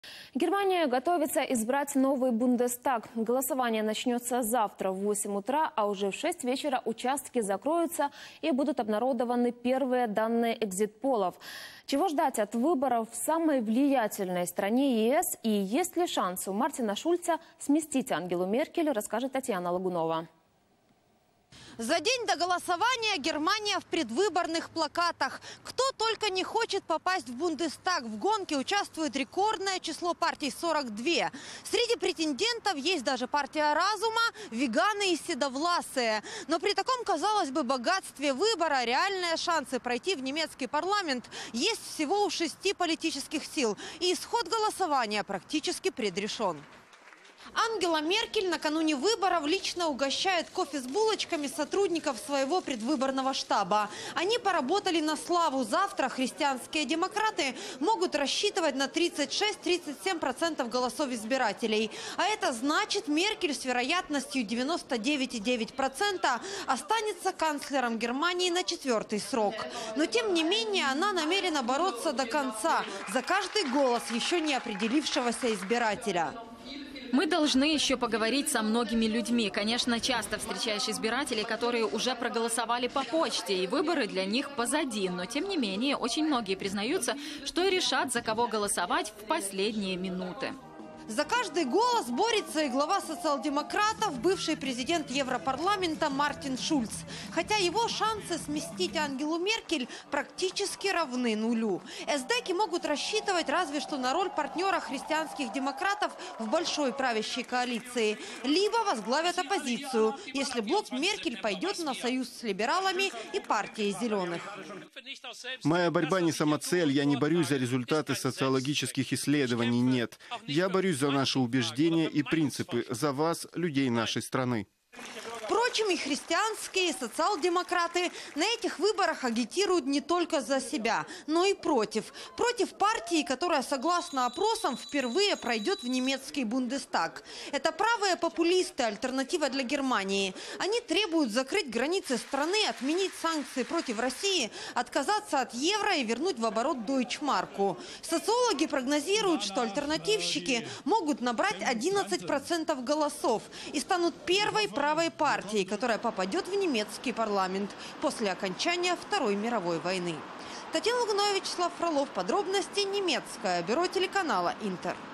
Германия готовится избрать новый Бундестаг. Голосование начнется завтра в 8 утра, а уже в 6 вечера участки закроются и будут обнародованы первые данные экзит-полов. Чего ждать от выборов в самой влиятельной стране ЕС и есть ли шанс у Мартина Шульца сместить Ангелу Меркель, расскажет Татьяна Лагунова. За день до голосования Германия в предвыборных плакатах. Кто только не хочет попасть в Бундестаг. В гонке участвует рекордное число партий – 42. Среди претендентов есть даже партия разума, веганы и седовласые. Но при таком, казалось бы, богатстве выбора реальные шансы пройти в немецкий парламент есть всего у 6 политических сил. И исход голосования практически предрешен. Ангела Меркель накануне выборов лично угощает кофе с булочками сотрудников своего предвыборного штаба. Они поработали на славу. Завтра христианские демократы могут рассчитывать на 36-37% голосов избирателей. А это значит, Меркель с вероятностью 99,9% останется канцлером Германии на 4-й срок. Но тем не менее она намерена бороться до конца за каждый голос еще не определившегося избирателя. Мы должны еще поговорить со многими людьми. Конечно, часто встречаешь избирателей, которые уже проголосовали по почте, и выборы для них позади. Но, тем не менее, очень многие признаются, что решат, за кого голосовать в последние минуты. За каждый голос борется и глава социал-демократов, бывший президент Европарламента Мартин Шульц. Хотя его шансы сместить Ангелу Меркель практически равны нулю. эсдеки могут рассчитывать разве что на роль партнера христианских демократов в большой правящей коалиции. Либо возглавят оппозицию, если блок Меркель пойдет на союз с либералами и партией зеленых. Моя борьба не самоцель, я не борюсь за результаты социологических исследований, нет. Я борюсь за наши убеждения и принципы, за вас, людей нашей страны. Впрочем, и христианские, и социал-демократы на этих выборах агитируют не только за себя, но и против. Против партии, которая, согласно опросам, впервые пройдет в немецкий Бундестаг. Это правые популисты, альтернатива для Германии. Они требуют закрыть границы страны, отменить санкции против России, отказаться от евро и вернуть в оборот дойчмарку. Социологи прогнозируют, что альтернативщики могут набрать 11% голосов и станут первой правой партией, которая попадет в немецкий парламент после окончания Второй мировой войны. Татьяна Лагунова, Вячеслав Фролов. Подробности немецкое бюро телеканала «Интер».